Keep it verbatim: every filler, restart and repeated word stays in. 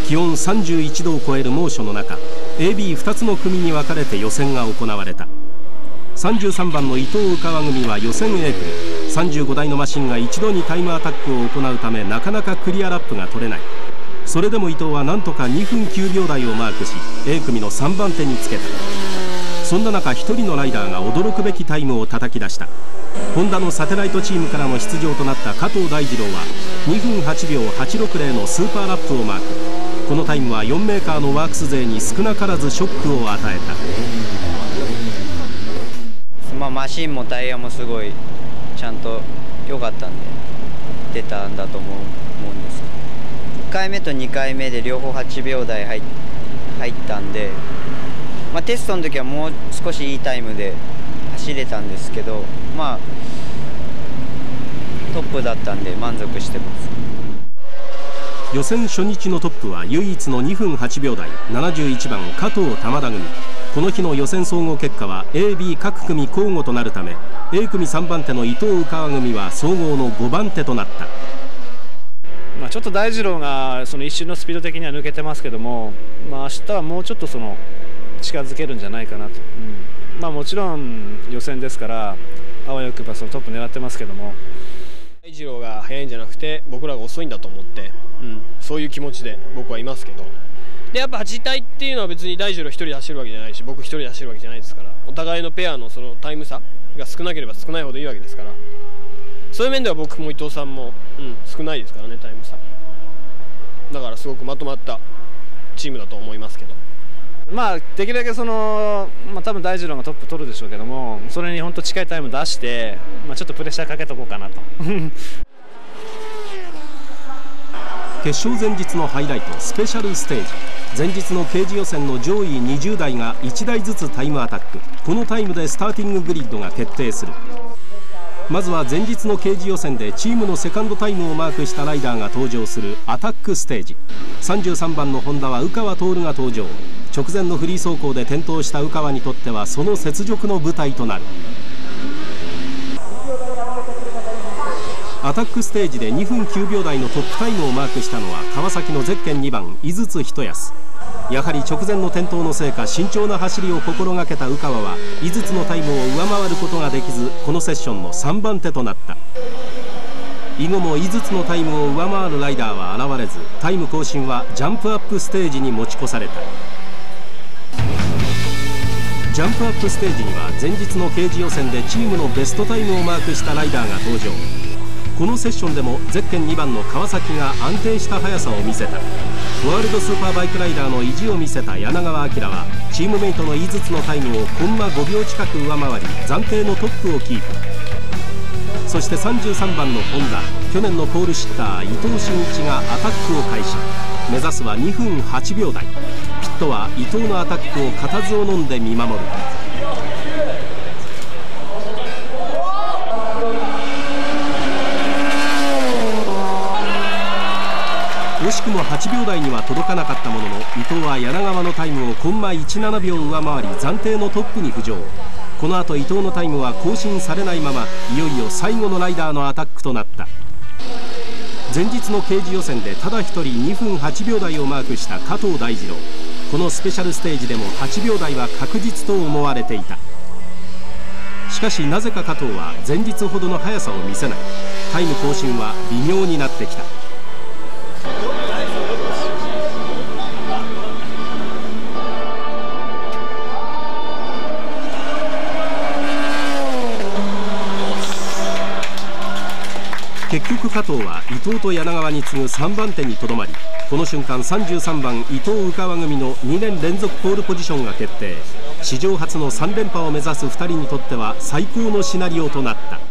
気温さんじゅういちどを超える猛暑の中 エービーふた つの組に分かれて予選が行われた。さんじゅうさんばんの伊藤鵜川組は予選 A 組、さんじゅうごだいのマシンが一度にタイムアタックを行うためなかなかクリアラップが取れない。それでも伊藤はなんとかにふんきゅうびょうだいをマークし A 組のさんばんてにつけた。そんな中ひとりのライダーが驚くべきタイムを叩き出した。ホンダのサテライトチームからの出場となった加藤大二郎はにふんはちびょうはちろくぜろのスーパーラップをマーク。このタイムはよんメーカーのワークス勢に少なからずショックを与えた。まあ、マシンもタイヤもすごいちゃんと良かったんで出たんだと思う思うんですけど、いっかいめとにかいめで両方はちびょうだい入ったんで、まあ、テストの時はもう少しいいタイムで走れたんですけど、まあトップだったんで満足してます。 予選初日のトップは唯一のにふんはちびょうだいななじゅういちばん加藤玉田組。この日の予選総合結果は エービー 各組交互となるため A 組さんばんての伊藤鵜川組は総合のごばんてとなった。 まあちょっと大二郎がその一瞬のスピード的には抜けてますけども、まあ明日はもうちょっとその近づけるんじゃないかなと、うん、まあもちろん予選ですからあわよくばそのトップ狙ってますけども、 大二郎が速いんじゃなくて僕らが遅いんだと思って、うん、そういう気持ちで僕はいますけど、でやっぱ走りたいっていうのは別に大二郎一人で走るわけじゃないし僕一人で走るわけじゃないですから、お互いのペアのそのタイム差が少なければ少ないほどいいわけですから、そういう面では僕も伊藤さんも、うん、少ないですからねタイム差。だからすごくまとまったチームだと思いますけど。 まあできるだけその、まあ、多分大二郎がトップ取るでしょうけども、それに本当近いタイム出して、まあ、ちょっとプレッシャーかけとこうかなと決勝前日のハイライトスペシャルステージ。前日の刑事予選の上位にじゅうだいがいちだいずつタイムアタック。このタイムでスターティンググリッドが決定する。まずは前日の刑事予選でチームのセカンドタイムをマークしたライダーが登場するアタックステージ。さんじゅうさんばんのホンダは鵜川徹が登場。直前のフリー走行で転倒した鵜川にとってはその雪辱の舞台となる。アタックステージでにふんきゅうびょうだいのトップタイムをマークしたのは川崎のゼッケンにばん井筒一康。やはり直前の転倒のせいか慎重な走りを心がけた鵜川は井筒のタイムを上回ることができずこのセッションのさんばんてとなった。以後も井筒のタイムを上回るライダーは現れずタイム更新はジャンプアップステージに持ち越された。ジャンプアップステージには前日の刑事予選でチームのベストタイムをマークしたライダーが登場。このセッションでもゼッケンにばんの川崎が安定した速さを見せた。ワールドスーパーバイクライダーの意地を見せた柳川明はチームメイトの井筒のタイムをコンマごびょう近く上回り暫定のトップをキープ。そしてさんじゅうさんばんのホンダ、去年のポールシッター伊藤真一がアタックを開始。目指すはにふんはちびょうだい。ピットは伊藤のアタックを固唾を飲んで見守る。惜しくもはちびょうだいには届かなかったものの伊藤は柳川のタイムをコンマいちななびょう上回り暫定のトップに浮上。この後伊藤のタイムは更新されないままいよいよ最後のライダーのアタックとなった。前日の刑事予選でただ一人にふんはちびょうだいをマークした加藤大二郎。このスペシャルステージでもはちびょうだいは確実と思われていた。しかしなぜか加藤は前日ほどの速さを見せない。タイム更新は微妙になってきた。結局加藤は伊藤と柳川に次ぐさんばんてにとどまり、この瞬間さんじゅうさんばん伊藤鵜川組のにねんれんぞくポールポジションが決定。史上初のさんれんぱを目指すふたりにとっては最高のシナリオとなった。